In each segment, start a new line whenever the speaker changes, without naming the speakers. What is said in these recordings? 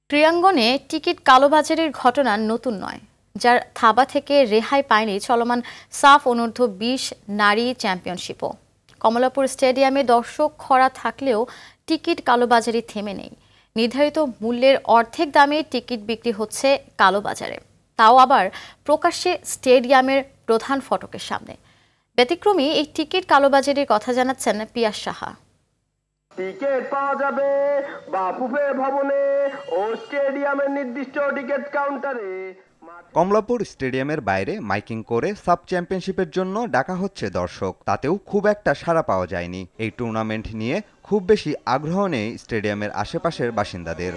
ক্রীড়াঙ্গনে ticket কালোবাজারির ঘটনা নতুন নয়, যার থাবা থেকে রেহাই পায়নি চলমান সাফ অনূর্ধ্ব-20 নারী চ্যাম্পিয়নশিপও। কমলাপুর স্টেডিয়ামে দর্শক খরা থাকলেও টিকিট কালোবাজারি থেমে নেই। নির্ধারিত মূল্যের অর্ধেক দামে টিকিট বিক্রি হচ্ছে কালোবাজারে, তাও আবার প্রকাশ্যে স্টেডিয়ামের প্রধান ফটকের সামনে। ব্যতিক্রমী এই টিকিট কালোবাজারির কথা জানাচ্ছেন পিয়াস সাহা।
টিকিট পাওয়া যাবে বাফুফে ভবনে ও স্টেডিয়ামের নির্দিষ্ট টিকিট কাউন্টারে।
কমলাপুর স্টেডিয়ামের বাইরে মাইকিং করে সাব চ্যাম্পিয়নশিপের জন্য ডাকা হচ্ছে দর্শক, তাতেও খুব একটা সাড়া পাওয়া যায়নি। এই টুর্নামেন্ট নিয়ে খুব বেশি আগ্রহ নেই স্টেডিয়ামের আশেপাশের বাসিন্দাদের।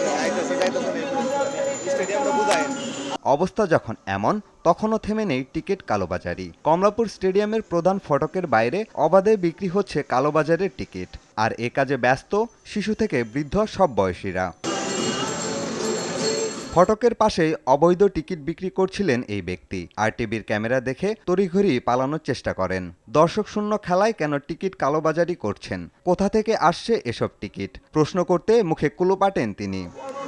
অবস্থা যখন এমন, তখনও থেমে নেই টিকিট কালোবাজারি। কমলাপুর স্টেডিয়ামের প্রধান ফটকের বাইরে অবাধে বিক্রি হচ্ছে কালোবাজারের টিকিট, আর এ কাজে ব্যস্ত শিশু থেকে বৃদ্ধ সব বয়সীরা। ফটকের পাশেই অবৈধ টিকিট বিক্রি করছিলেন এই ব্যক্তি। আরটিভির ক্যামেরা দেখে তড়িঘড়ি পালানোর চেষ্টা করেন। দর্শক শূন্য খেলায় কেন টিকিট কালোবাজারি করছেন, কোথা থেকে আসছে এসব টিকিট প্রশ্ন করতে মুখে কুলো পাটেন তিনি।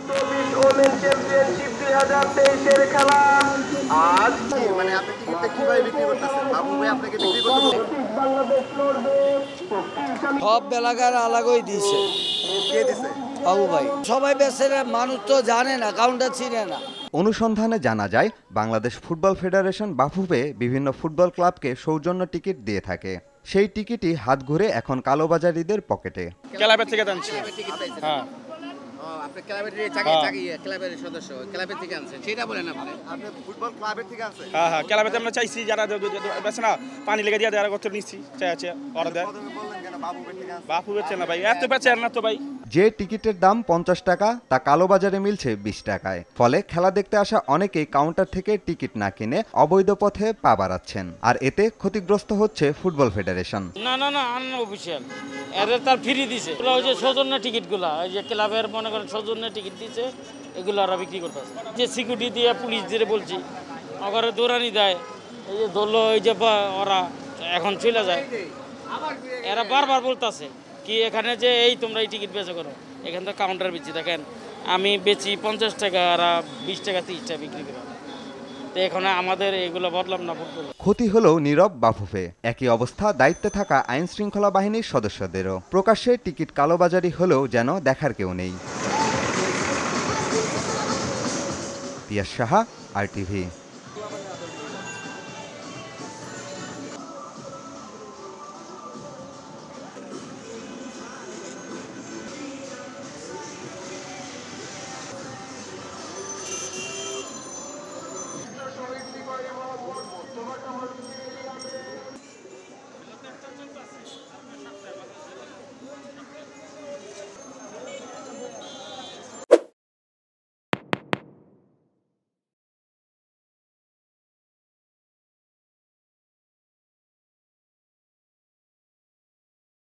সব এলাকার আলাগই দিয়েছে বাবু ভাই, সবাই বেসের মানুষ তো জানে না, কাউন্টার চিনে না।
অনুসন্ধানে জানা যায়, বাংলাদেশ ফুটবল ফেডারেশন বাফুফে বিভিন্ন ফুটবল ক্লাবকে সৌজন্য টিকিট দিয়ে থাকে। সেই টিকিটই হাত ঘুরে এখন কালোবাজারিদের পকেটে।
ক্লাবের থেকে জানছি। হ্যাঁ,
আপনি ক্লাবের সদস্য, ক্লাবের থেকে আনছেন সেটা বলেন। আপনি ফুটবল ক্লাবের থেকে আনছেন?
হ্যাঁ হ্যাঁ, ক্লাবেতে আমরা চাইছি, যারা বেছে না পানি লেগে দিয়ে দেওয়ার করতে নিচ্ছি, চাইছে ওরা দেয়। বাপু বেচে না ভাই, এত বেচে না তো ভাই।
যে টিকিটের দাম 50 টাকা, তা কালোবাজারে মিলছে 20 টাকায়। ফলে খেলা দেখতে আসা অনেকেই কাউন্টার থেকে টিকিট না কিনে অবৈধ পথে পা বাড়াচ্ছেন, আর এতে ক্ষতিগ্রস্ত হচ্ছে ফুটবল ফেডারেশন।
না না না, আনঅফিশিয়াল এদের তার ফ্রি দিছে। ওই যে সৌজন্য টিকিটগুলো, ওই যে ক্লাবের মনে করেন সৌজন্য টিকিট দিছে, এগুলো ওরা বিক্রি করতেছে। যে সিকিউরিটি দিয়ে পুলিশ দিয়ে বলছি, ওখানে দৌড়ানি দেয়, এই যে ধরলো, এই যে ওরা এখন চলে যায়। এরা বারবার বলতেছে কি এখানে যে এই তোমরা এই টিকিট বেচে করো, এখানে তো কাউন্টার বেচি, দেখেন আমি বেচি 50 টাকা, আর 20 টাকা 30 টাকা বিক্রি করে। তো এখানে আমাদের এগুলো বদলাম না।
ক্ষতি হলেও নীরব বাফুফে। একই অবস্থা দায়িত্বে থাকা আইন শৃঙ্খলা বাহিনীর সদস্যদেরও। প্রকাশ্যে টিকিট কালোবাজারি হলেও যেন দেখার কেউ নেই। পিয়াস সাহা, আরটিভি।